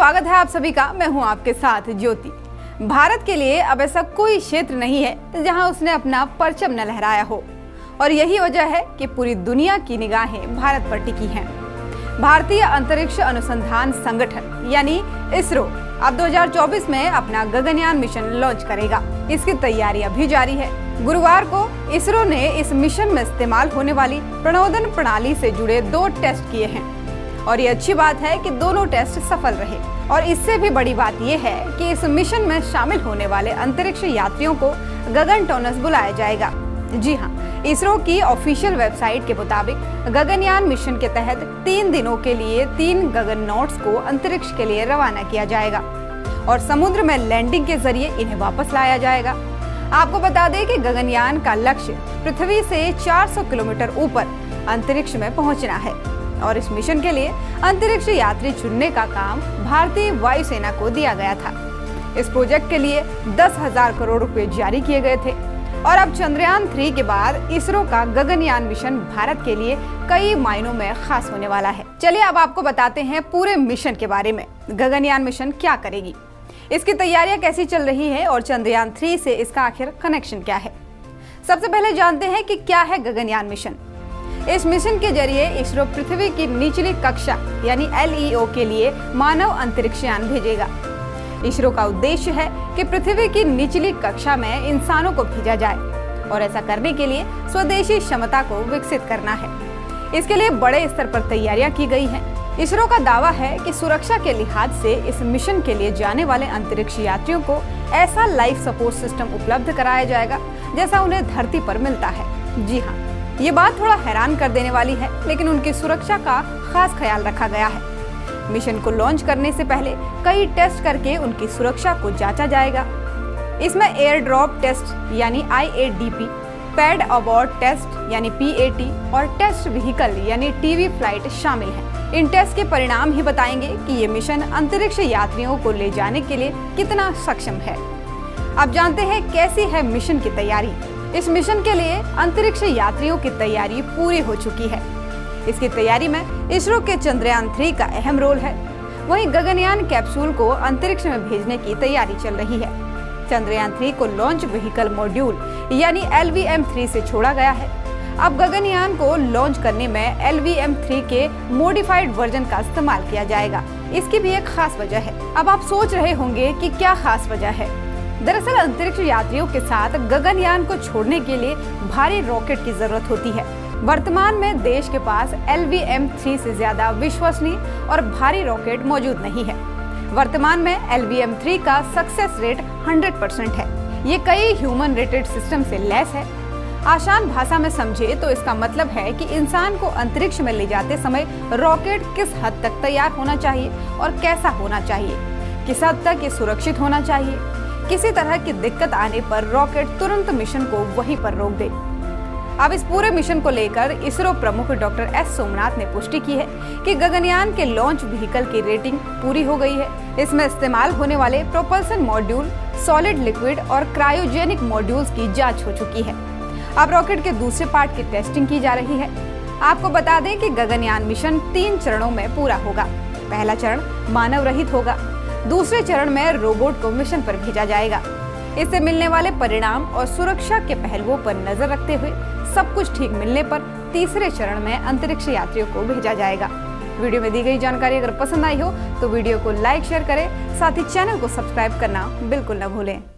स्वागत है आप सभी का। मैं हूं आपके साथ ज्योति। भारत के लिए अब ऐसा कोई क्षेत्र नहीं है जहां उसने अपना परचम न लहराया हो, और यही वजह है कि पूरी दुनिया की निगाहें भारत पर टिकी हैं। भारतीय अंतरिक्ष अनुसंधान संगठन यानी इसरो अब 2024 में अपना गगनयान मिशन लॉन्च करेगा। इसकी तैयारियां भी जारी है। गुरुवार को इसरो ने इस मिशन में इस्तेमाल होने वाली प्रणोदन प्रणाली से जुड़े 2 टेस्ट किए हैं, और ये अच्छी बात है कि दोनों टेस्ट सफल रहे। और इससे भी बड़ी बात यह है कि इस मिशन में शामिल होने वाले अंतरिक्ष यात्रियों को गगनटोनस बुलाया जाएगा। जी हाँ, इसरो की ऑफिशियल वेबसाइट के मुताबिक गगनयान मिशन के तहत 3 दिनों के लिए 3 गगननॉट्स को अंतरिक्ष के लिए रवाना किया जाएगा और समुद्र में लैंडिंग के जरिए इन्हें वापस लाया जाएगा। आपको बता दें कि गगनयान का लक्ष्य पृथ्वी से 400 किलोमीटर ऊपर अंतरिक्ष में पहुंचना है, और इस मिशन के लिए अंतरिक्ष यात्री चुनने का काम भारतीय वायुसेना को दिया गया था। इस प्रोजेक्ट के लिए 10,000 करोड़ रुपए जारी किए गए थे, और अब चंद्रयान 3 के बाद इसरो का गगनयान मिशन भारत के लिए कई मायनों में खास होने वाला है। चलिए अब आपको बताते हैं पूरे मिशन के बारे में। गगनयान मिशन क्या करेगी, इसकी तैयारियां कैसी चल रही है, और चंद्रयान 3 से इसका आखिर कनेक्शन क्या है। सबसे पहले जानते हैं कि क्या है गगनयान मिशन। इस मिशन के जरिए इसरो पृथ्वी की निचली कक्षा यानी LEO के लिए मानव अंतरिक्षयान भेजेगा। इसरो का उद्देश्य है कि पृथ्वी की निचली कक्षा में इंसानों को भेजा जाए, और ऐसा करने के लिए स्वदेशी क्षमता को विकसित करना है। इसके लिए बड़े स्तर पर तैयारियां की गई हैं। इसरो का दावा है कि सुरक्षा के लिहाज से इस मिशन के लिए जाने वाले अंतरिक्ष यात्रियों को ऐसा लाइफ सपोर्ट सिस्टम उपलब्ध कराया जाएगा जैसा उन्हें धरती पर मिलता है। जी हाँ, ये बात थोड़ा हैरान कर देने वाली है, लेकिन उनकी सुरक्षा का खास ख्याल रखा गया है। मिशन को लॉन्च करने से पहले कई टेस्ट करके उनकी सुरक्षा को जांचा जाएगा। इसमें एयर ड्रॉप टेस्ट यानी IADP, पैड अबॉर्ड टेस्ट यानी PAT और टेस्ट व्हीकल यानी TV फ्लाइट शामिल हैं। इन टेस्ट के परिणाम ही बताएंगे कि ये मिशन अंतरिक्ष यात्रियों को ले जाने के लिए कितना सक्षम है। अब जानते हैं कैसी है मिशन की तैयारी। इस मिशन के लिए अंतरिक्ष यात्रियों की तैयारी पूरी हो चुकी है। इसकी तैयारी में इसरो के चंद्रयान 3 का अहम रोल है। वहीं गगनयान कैप्सूल को अंतरिक्ष में भेजने की तैयारी चल रही है। चंद्रयान 3 को लॉन्च व्हीकल मॉड्यूल यानी LVM-3 से छोड़ा गया है। अब गगनयान को लॉन्च करने में LVM-3 के मॉडिफाइड वर्जन का इस्तेमाल किया जाएगा। इसकी भी एक खास वजह है। अब आप सोच रहे होंगे कि क्या खास वजह है। दरअसल अंतरिक्ष यात्रियों के साथ गगनयान को छोड़ने के लिए भारी रॉकेट की जरूरत होती है। वर्तमान में देश के पास LVM-3 से ज्यादा विश्वसनीय और भारी रॉकेट मौजूद नहीं है। वर्तमान में LVM-3 का सक्सेस रेट 100% है। ये कई ह्यूमन रेटेड सिस्टम से लैस है। आसान भाषा में समझे तो इसका मतलब है कि इंसान को अंतरिक्ष में ले जाते समय रॉकेट किस हद तक तैयार होना चाहिए और कैसा होना चाहिए, किस हद तक ये सुरक्षित होना चाहिए। किसी तरह की दिक्कत आने पर रॉकेट तुरंत मिशन को वहीं पर रोक दे। अब इस पूरे मिशन को लेकर इसरो प्रमुख डॉक्टर S सोमनाथ ने पुष्टि की है कि गगनयान के लॉन्च व्हीकल की रेटिंग पूरी हो गई है। इसमें इस्तेमाल होने वाले प्रोपल्सन मॉड्यूल, सॉलिड, लिक्विड और क्रायोजेनिक मॉड्यूल्स की जांच हो चुकी है। अब रॉकेट के दूसरे पार्ट की टेस्टिंग की जा रही है। आपको बता दें कि गगनयान मिशन 3 चरणों में पूरा होगा। पहला चरण मानव रहित होगा। दूसरे चरण में रोबोट को मिशन पर भेजा जाएगा। इससे मिलने वाले परिणाम और सुरक्षा के पहलुओं पर नजर रखते हुए सब कुछ ठीक मिलने पर तीसरे चरण में अंतरिक्ष यात्रियों को भेजा जाएगा। वीडियो में दी गई जानकारी अगर पसंद आई हो तो वीडियो को लाइक शेयर करें, साथ ही चैनल को सब्सक्राइब करना बिल्कुल न भूलें।